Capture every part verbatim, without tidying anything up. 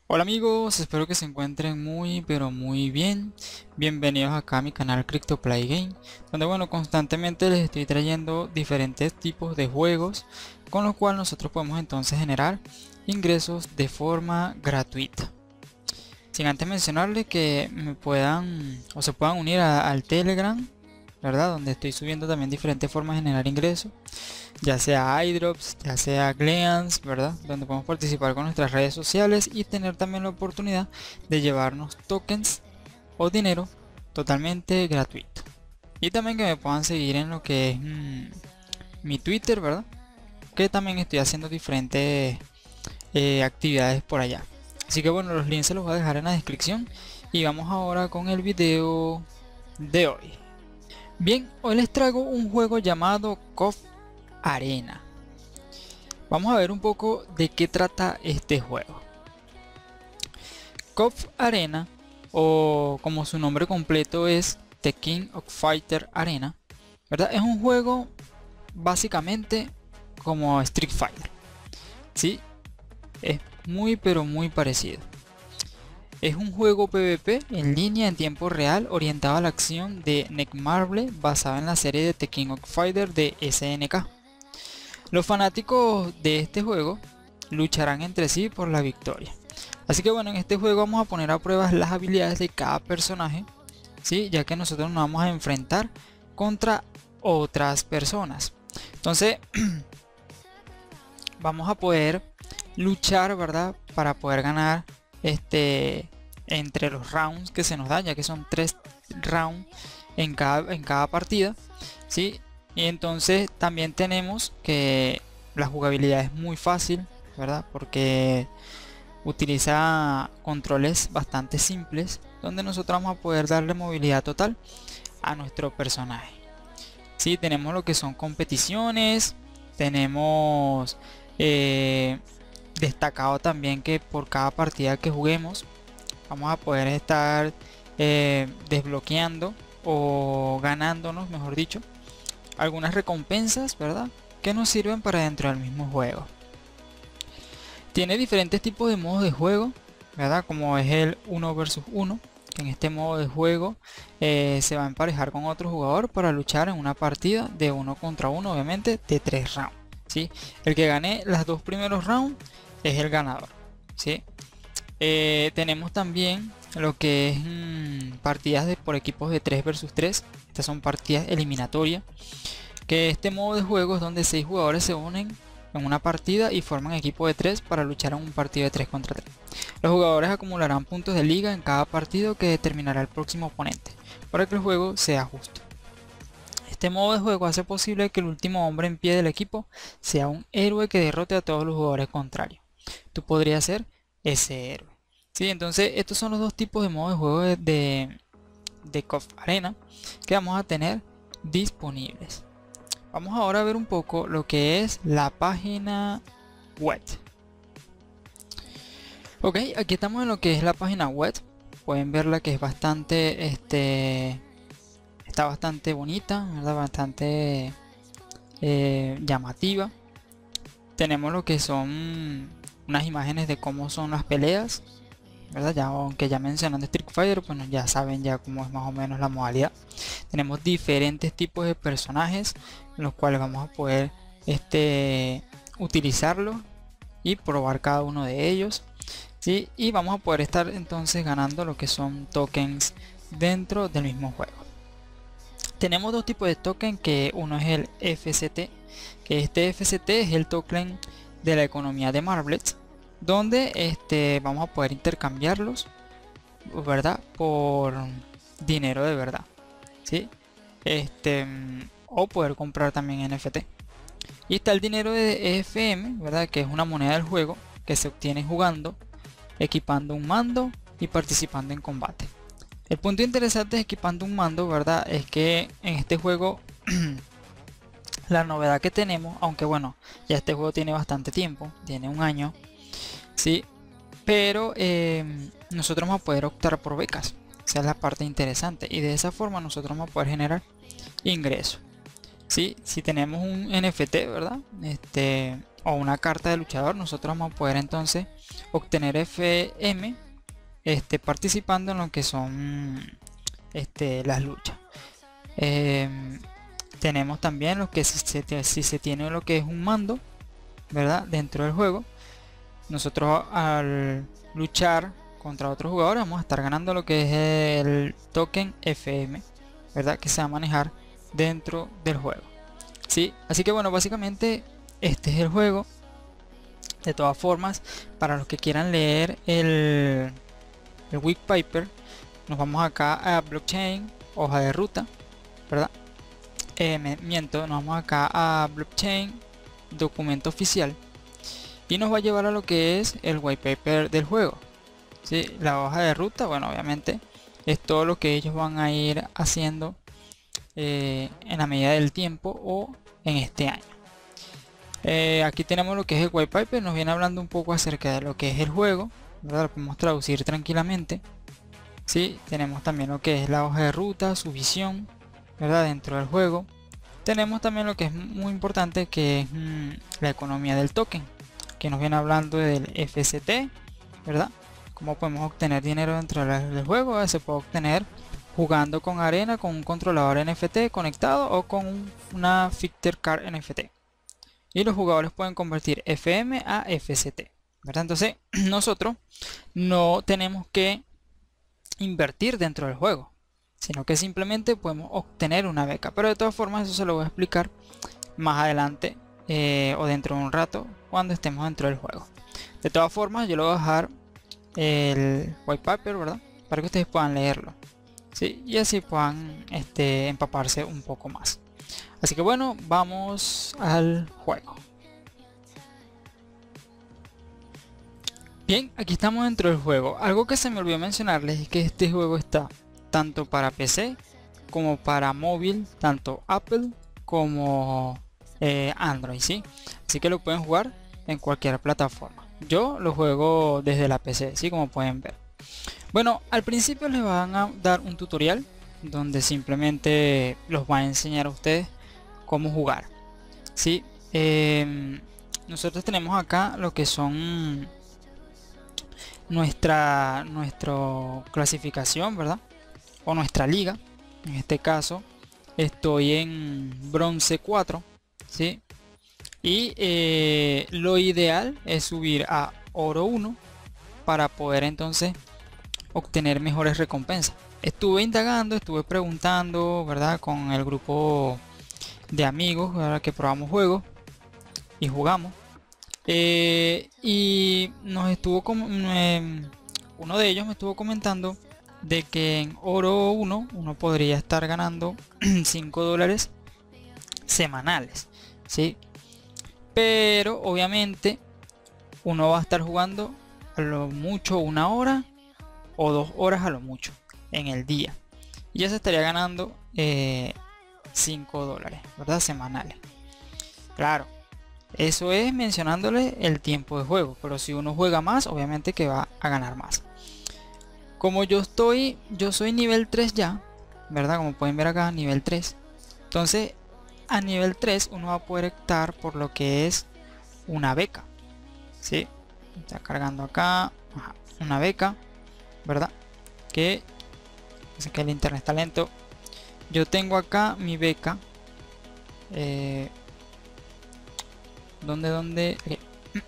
Hola amigos, espero que se encuentren muy pero muy bien. Bienvenidos acá a mi canal CryptoPlay Game, donde bueno, constantemente les estoy trayendo diferentes tipos de juegos con los cuales nosotros podemos entonces generar ingresos de forma gratuita. Sin antes mencionarles que me puedan o se puedan unir a- al Telegram, ¿verdad? Donde estoy subiendo también diferentes formas de generar ingresos, ya sea iDrops, ya sea Gleans, ¿verdad? Donde podemos participar con nuestras redes sociales y tener también la oportunidad de llevarnos tokens o dinero totalmente gratuito. Y también que me puedan seguir en lo que es mm, mi Twitter, ¿verdad? Que también estoy haciendo diferentes eh, actividades por allá. Así que bueno, los links se los voy a dejar en la descripción y vamos ahora con el video de hoy. Bien, hoy les traigo un juego llamado KOF Arena. Vamos a ver un poco de qué trata este juego. KOF Arena, o como su nombre completo es The King of Fighter Arena, ¿verdad? Es un juego básicamente como Street Fighter, ¿sí? Es muy pero muy parecido. Es un juego PvP en línea en tiempo real orientado a la acción de Netmarble basado en la serie de The King of Fighter de S N K. Los fanáticos de este juego lucharán entre sí por la victoria. Así que bueno, en este juego vamos a poner a prueba las habilidades de cada personaje, ¿sí? Ya que nosotros nos vamos a enfrentar contra otras personas. Entonces, vamos a poder luchar, ¿verdad? Para poder ganar este entre los rounds que se nos dan, ya que son tres rounds en cada, en cada partida, ¿sí? Y entonces también tenemos que la jugabilidad es muy fácil, ¿verdad? Porque utiliza controles bastante simples, donde nosotros vamos a poder darle movilidad total a nuestro personaje. Sí, tenemos lo que son competiciones, tenemos eh, destacado también que por cada partida que juguemos vamos a poder estar eh, desbloqueando o ganándonos, mejor dicho, algunas recompensas, ¿verdad? Que nos sirven para dentro del mismo juego. Tiene diferentes tipos de modos de juego, ¿verdad? Como es el uno versus uno, que en este modo de juego eh, se va a emparejar con otro jugador para luchar en una partida de uno contra uno, obviamente de tres rounds, ¿sí? El que gane las dos primeros rounds es el ganador, ¿sí? Eh, tenemos también lo que es mmm, partidas de, por equipos de tres versus tres. Estas son partidas eliminatorias, que este modo de juego es donde seis jugadores se unen en una partida y forman equipo de tres para luchar en un partido de tres contra tres. Los jugadores acumularán puntos de liga en cada partido que determinará el próximo oponente, para que el juego sea justo. Este modo de juego hace posible que el último hombre en pie del equipo sea un héroe que derrote a todos los jugadores contrarios. Tú podrías ser ese héroe. Sí, entonces estos son los dos tipos de modo de juego de, de, de KOF Arena que vamos a tener disponibles. Vamos ahora a ver un poco lo que es la página web. Ok, aquí estamos en lo que es la página web. Pueden verla que es bastante, este, está bastante bonita, ¿verdad? Bastante eh, llamativa. Tenemos lo que son unas imágenes de cómo son las peleas, ¿verdad? Ya, aunque ya mencionando Street Fighter, bueno, ya saben ya cómo es más o menos la modalidad. Tenemos diferentes tipos de personajes, los cuales vamos a poder este, utilizarlos y probar cada uno de ellos, ¿sí? Y vamos a poder estar entonces ganando lo que son tokens dentro del mismo juego. Tenemos dos tipos de token, que uno es el F C T, que este F C T es el token de la economía de Marblets, donde este, vamos a poder intercambiarlos, ¿verdad? Por dinero de verdad, ¿sí? Este, o poder comprar también N F T. Y está el dinero de E F M, ¿verdad? Que es una moneda del juego que se obtiene jugando, equipando un mando y participando en combate. El punto interesante de equipando un mando, ¿verdad? Es que en este juego la novedad que tenemos, aunque bueno, ya este juego tiene bastante tiempo, tiene un año, ¿sí? Pero eh, nosotros vamos a poder optar por becas. Esa es la parte interesante. Y de esa forma nosotros vamos a poder generar ingresos. ¿Sí? Si tenemos un N F T, ¿verdad? Este, o una carta de luchador, nosotros vamos a poder entonces obtener F M este, participando en lo que son este, las luchas. Eh, tenemos también lo que si se, si se tiene lo que es un mando, ¿verdad? Dentro del juego, nosotros al luchar contra otros jugadores vamos a estar ganando lo que es el token F M, ¿verdad? Que se va a manejar dentro del juego. ¿Sí? Así que bueno, básicamente este es el juego. De todas formas, para los que quieran leer el, el white paper, nos vamos acá a blockchain, hoja de ruta, ¿verdad? Eh, me miento, nos vamos acá a blockchain, documento oficial, y nos va a llevar a lo que es el white paper del juego. ¿Sí? La hoja de ruta, bueno, obviamente es todo lo que ellos van a ir haciendo eh, en la medida del tiempo o en este año. Eh, aquí tenemos lo que es el white paper, nos viene hablando un poco acerca de lo que es el juego, ¿verdad? Lo podemos traducir tranquilamente. ¿Sí? Tenemos también lo que es la hoja de ruta, su visión, ¿verdad? Dentro del juego. Tenemos también lo que es muy importante, que es mmm, la economía del token, que nos viene hablando del F S T, ¿verdad? Cómo podemos obtener dinero dentro del juego. Se puede obtener jugando con arena, con un controlador N F T conectado o con un, una Fictor Card N F T. Y los jugadores pueden convertir F M a F S T, ¿verdad? Entonces nosotros no tenemos que invertir dentro del juego, sino que simplemente podemos obtener una beca. Pero de todas formas eso se lo voy a explicar más adelante eh, o dentro de un rato cuando estemos dentro del juego. De todas formas yo le voy a dejar el white paper, ¿verdad? Para que ustedes puedan leerlo, ¿sí? Y así puedan este, empaparse un poco más. Así que bueno, vamos al juego. Bien, aquí estamos dentro del juego. Algo que se me olvidó mencionarles es que este juego está tanto para P C como para móvil, tanto Apple como eh, Android, ¿sí? Así que lo pueden jugar en cualquier plataforma. Yo lo juego desde la P C, ¿sí? Como pueden ver. Bueno, al principio les van a dar un tutorial donde simplemente los va a enseñar a ustedes cómo jugar, ¿sí? Eh, nosotros tenemos acá lo que son nuestra nuestra clasificación, ¿verdad? O nuestra liga. En este caso estoy en bronce cuatro, ¿sí? Y eh, lo ideal es subir a oro uno para poder entonces obtener mejores recompensas. Estuve indagando, estuve preguntando, ¿verdad? Con el grupo de amigos, ¿verdad? Que probamos juegos y jugamos. Eh, y nos estuvo como eh, uno de ellos me estuvo comentando de que en oro uno uno podría estar ganando cinco dólares semanales, ¿sí? Pero obviamente uno va a estar jugando a lo mucho una hora o dos horas a lo mucho en el día, y ya se estaría ganando eh, cinco dólares, ¿verdad? Semanales. Claro, eso es mencionándole el tiempo de juego, pero si uno juega más, obviamente que va a ganar más. Como yo estoy, yo soy nivel tres ya, ¿verdad? Como pueden ver acá, nivel tres. Entonces, a nivel tres uno va a poder optar por lo que es una beca, ¿sí? Está cargando acá, ajá, una beca, ¿verdad? Que dice que el internet está lento. Yo tengo acá mi beca. Eh, ¿Dónde, dónde? Okay.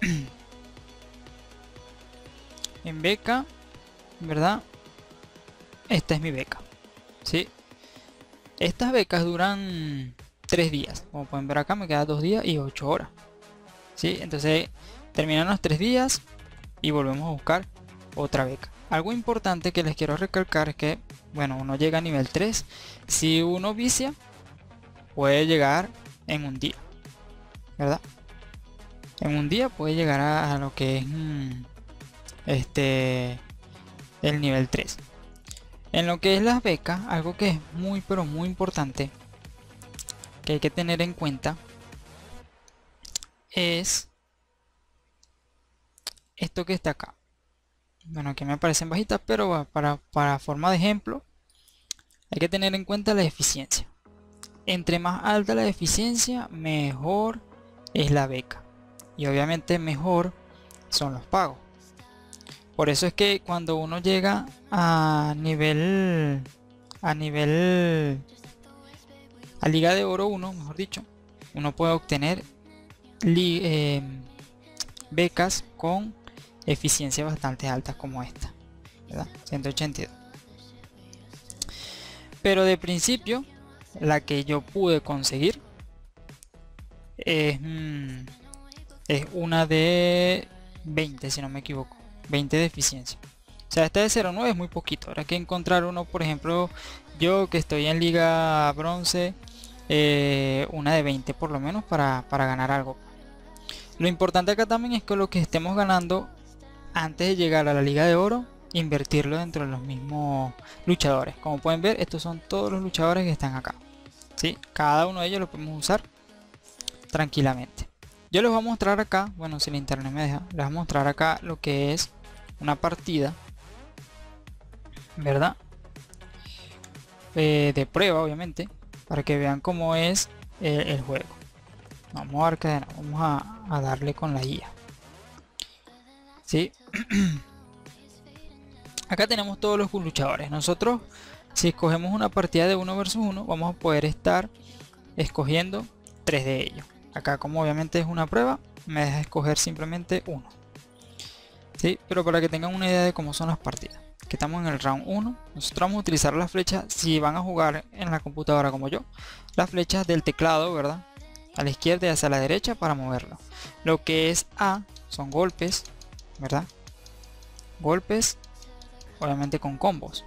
En beca, ¿verdad? Esta es mi beca, ¿sí? Estas becas duran tres días. Como pueden ver acá me quedan dos días y ocho horas, ¿sí? Entonces terminan los tres días y volvemos a buscar otra beca. Algo importante que les quiero recalcar es que, bueno, uno llega a nivel tres. Si uno vicia, puede llegar en un día, ¿verdad? En un día puede llegar a, a lo que es mmm, este el nivel tres. En lo que es las becas, algo que es muy pero muy importante que hay que tener en cuenta es esto que está acá. Bueno, aquí me aparecen bajitas, pero para, para forma de ejemplo hay que tener en cuenta la eficiencia. Entre más alta la eficiencia, mejor es la beca, y obviamente mejor son los pagos, Por eso es que cuando uno llega a nivel a nivel a Liga de Oro uno, mejor dicho, uno puede obtener eh, becas con eficiencia bastante altas como esta, ¿verdad? ciento ochenta y dos. Pero de principio, la que yo pude conseguir es, mm, es una de veinte, si no me equivoco, veinte de eficiencia. O sea, esta de cero punto nueve es muy poquito. Habrá que encontrar uno, por ejemplo, yo que estoy en Liga Bronce, eh, una de veinte por lo menos para, para ganar algo. Lo importante acá también es que lo que estemos ganando antes de llegar a la Liga de Oro, invertirlo dentro de los mismos luchadores. Como pueden ver, estos son todos los luchadores que están acá, ¿sí? Cada uno de ellos lo podemos usar tranquilamente. Yo les voy a mostrar acá, bueno, si el internet me deja, les voy a mostrar acá lo que es una partida, ¿verdad? Eh, de prueba, obviamente, para que vean cómo es eh, el juego. Vamos a ver que vamos a, a darle con la guía. ¿Sí? Acá tenemos todos los luchadores. Nosotros, si escogemos una partida de uno versus uno, vamos a poder estar escogiendo tres de ellos. Acá, como obviamente es una prueba, me deja escoger simplemente uno. ¿Sí? Pero para que tengan una idea de cómo son las partidas, que estamos en el round uno, nosotros vamos a utilizar las flechas, si van a jugar en la computadora como yo, las flechas del teclado, ¿verdad? A la izquierda y hacia la derecha para moverlo. Lo que es A son golpes, ¿verdad? Golpes, obviamente con combos.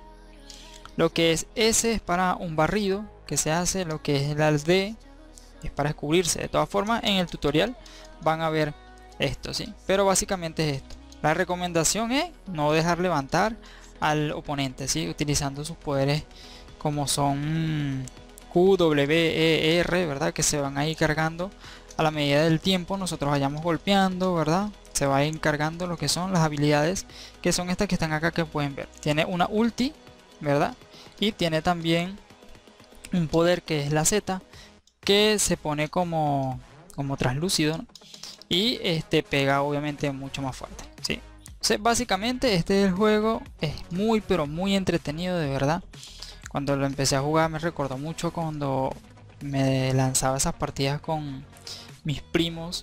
Lo que es S es para un barrido que se hace. Lo que es el alt D es para descubrirse. De todas formas, en el tutorial van a ver esto, ¿sí? Pero básicamente es esto. La recomendación es no dejar levantar al oponente, ¿sí? Utilizando sus poderes como son Q, W, E, R, ¿verdad? Que se van a ir cargando a la medida del tiempo nosotros vayamos golpeando, ¿verdad? Se va a ir cargando lo que son las habilidades, que son estas que están acá, que pueden ver. Tiene una ulti, ¿verdad? Y tiene también un poder que es la Z, que se pone como, como translúcido, ¿no? Y este pega obviamente mucho más fuerte, ¿sí? Entonces, básicamente este es el juego, es muy pero muy entretenido, de verdad. Cuando lo empecé a jugar me recordó mucho cuando me lanzaba esas partidas con mis primos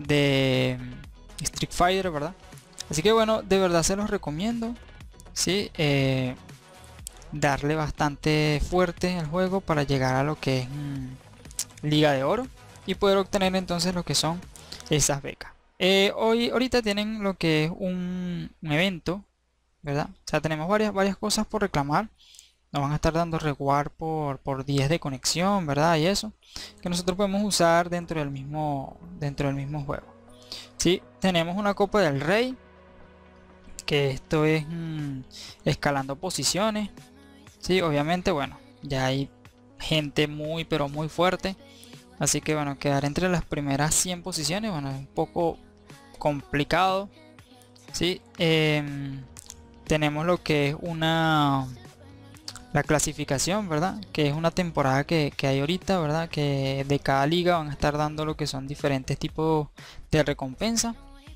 de Street Fighter, ¿verdad? Así que bueno, de verdad se los recomiendo, ¿sí? Eh, darle bastante fuerte al juego para llegar a lo que es mmm, Liga de Oro y poder obtener entonces lo que son esas becas. Eh, hoy ahorita tienen lo que es un, un evento, ¿verdad? O sea, tenemos varias, varias cosas por reclamar. Nos van a estar dando reward por, por días de conexión, ¿verdad? Y eso que nosotros podemos usar dentro del mismo dentro del mismo juego. Sí, tenemos una Copa del Rey, que esto es mmm, escalando posiciones. Sí, obviamente, bueno, ya hay gente muy pero muy fuerte, así que bueno, quedar entre las primeras cien posiciones, bueno, es un poco complicado. Sí, eh, tenemos lo que es una la clasificación, ¿verdad? Que es una temporada que, que hay ahorita, ¿verdad? Que de cada liga van a estar dando lo que son diferentes tipos de recompensa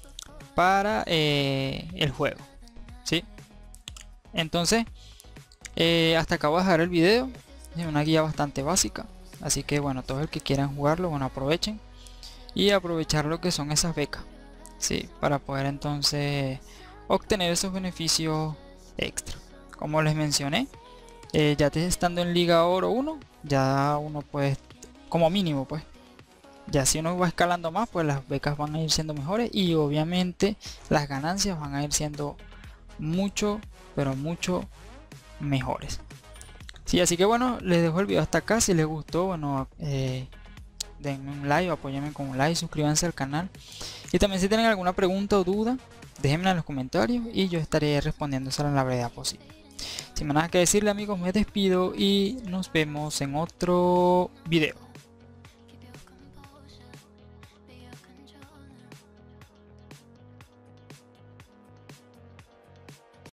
para eh, el juego, ¿sí? Entonces, eh, hasta acá voy a dejar el video. Es una guía bastante básica, así que bueno, todos el que quieran jugarlo, bueno, aprovechen y aprovechar lo que son esas becas, ¿sí? Para poder entonces obtener esos beneficios extra. Como les mencioné, Eh, ya te estando en Liga Oro uno, ya uno puede, como mínimo pues, ya si uno va escalando más, pues las becas van a ir siendo mejores y obviamente las ganancias van a ir siendo mucho, pero mucho mejores. Sí, así que bueno, les dejo el video hasta acá. Si les gustó, bueno, eh, denme un like o apóyenme con un like, suscríbanse al canal. Y también si tienen alguna pregunta o duda, déjenmela en los comentarios y yo estaré respondiéndosela en la brevedad posible. Sin más nada que decirle, amigos, me despido y nos vemos en otro video.